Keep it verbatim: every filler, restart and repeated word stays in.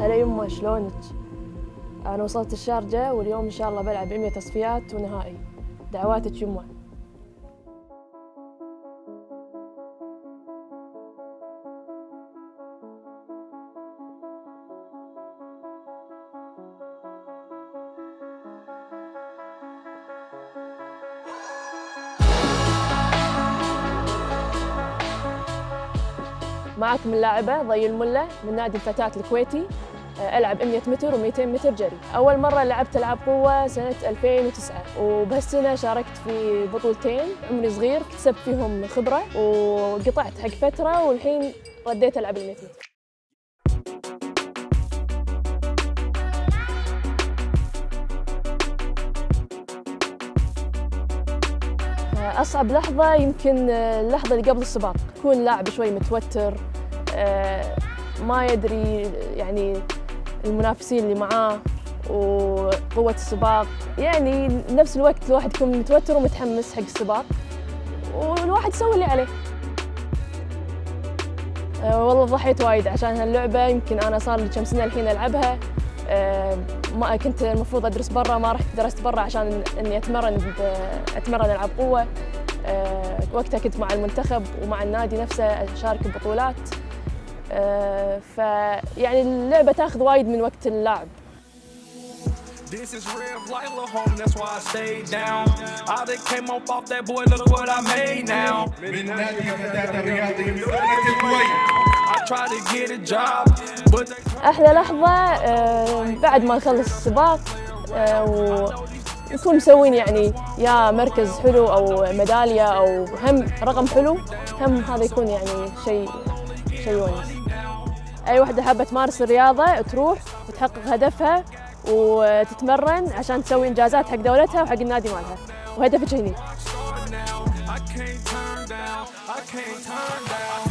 هلا يمه شلونك؟ أنا وصلت الشارجة واليوم إن شاء الله بلعب مية تصفيات ونهائي. دعواتك يمه. معكم اللاعبة ضي الملا من نادي الفتاة الكويتي. ألعب مية متر ومئتين متر جري. أول مرة لعبت ألعاب قوة سنة ألفين وتسعة، وبهالسنة شاركت في بطولتين عمري صغير كسبت فيهم خبرة وقطعت حق فترة، والحين رديت ألعب المية متر. أصعب لحظة يمكن اللحظة اللي قبل السباق، يكون لاعب شوي متوتر، ما يدري يعني المنافسين اللي معاه وقوة السباق، يعني نفس الوقت الواحد يكون متوتر ومتحمس حق السباق والواحد يسوي اللي عليه. والله ضحيت وايد عشان هاللعبة، يمكن أنا صار لي كم سنة الحين ألعبها. ما كنت المفروض أدرس برا، ما رحت درست برا عشان إني أتمرن أتمرن ألعاب قوة. وقتها كنت مع المنتخب ومع النادي نفسه أشارك ببطولات، فيعني اللعبة تاخذ وايد من وقت اللاعب. أحلى لحظة بعد ما نخلص السباق ونكون مسوين يعني يا مركز حلو أو ميدالية أو هم رقم حلو، هم هذا يكون يعني شيء شيء ونس. أي وحدة حابة تمارس الرياضة تروح وتحقق هدفها وتتمرن عشان تسوي إنجازات حق دولتها وحق النادي مالها، وهدفك هني.